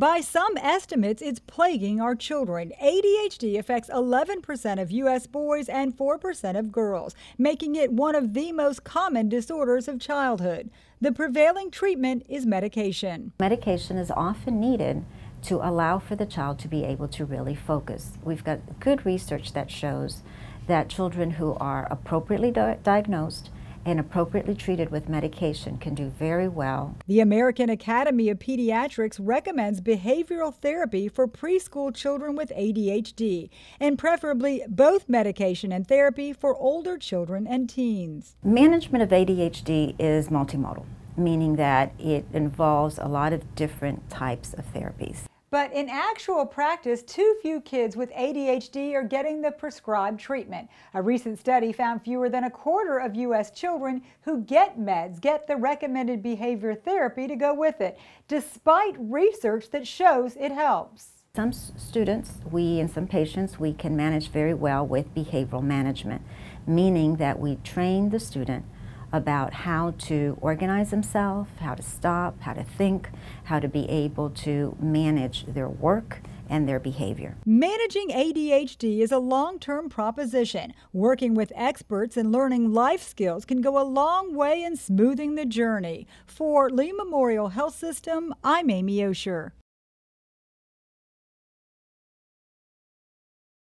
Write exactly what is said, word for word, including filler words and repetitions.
By some estimates, it's plaguing our children. A D H D affects eleven percent of U S boys and four percent of girls, making it one of the most common disorders of childhood. The prevailing treatment is medication. Medication is often needed to allow for the child to be able to really focus. We've got good research that shows that children who are appropriately di- diagnosed and appropriately treated with medication can do very well. The American Academy of Pediatrics recommends behavioral therapy for preschool children with A D H D, and preferably both medication and therapy for older children and teens. Management of A D H D is multimodal, meaning that it involves a lot of different types of therapies. But in actual practice, too few kids with A D H D are getting the prescribed treatment. A recent study found fewer than a quarter of U S children who get meds get the recommended behavior therapy to go with it, despite research that shows it helps. Some students, we and some patients, we can manage very well with behavioral management, meaning that we train the student about how to organize themselves, how to stop, how to think, how to be able to manage their work and their behavior. Managing A D H D is a long-term proposition. Working with experts and learning life skills can go a long way in smoothing the journey. For Lee Memorial Health System, I'm Amy Osher.